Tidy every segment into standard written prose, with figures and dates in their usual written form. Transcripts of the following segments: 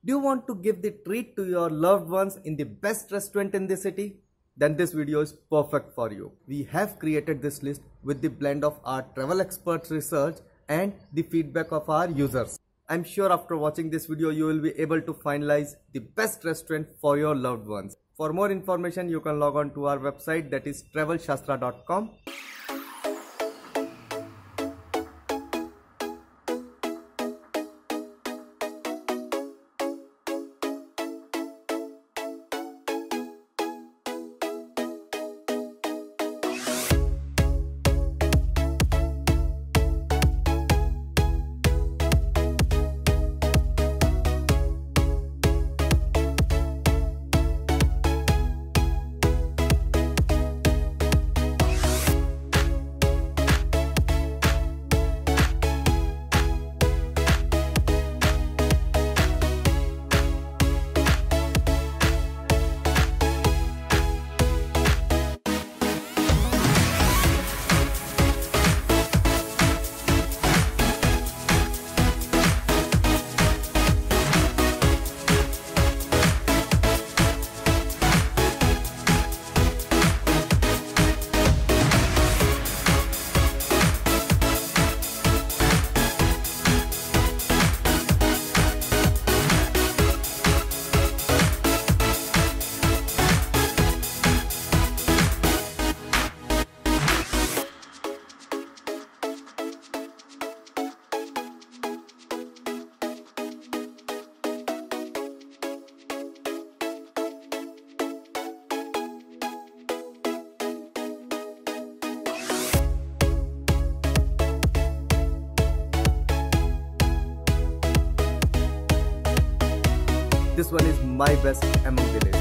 Do you want to give the treat to your loved ones in the best restaurant in the city? Then this video is perfect for you. We have created this list with the blend of our travel experts research and the feedback of our users. I'm sure after watching this video you will be able to finalize the best restaurant for your loved ones. For more information you can log on to our website, that is travelshastra.com. This one is my best among the list.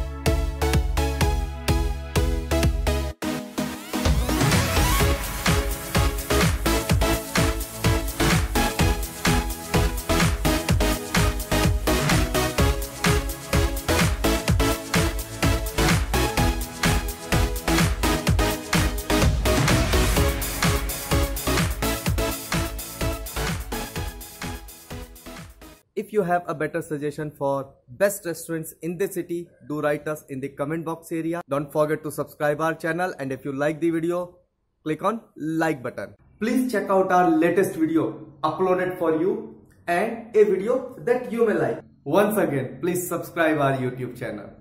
If you have a better suggestion for best restaurants in the city, do write us in the comment box area. Don't forget to subscribe our channel, and if you like the video, click on like button. Please check out our latest video uploaded for you and a video that you may like. Once again, please subscribe our YouTube channel.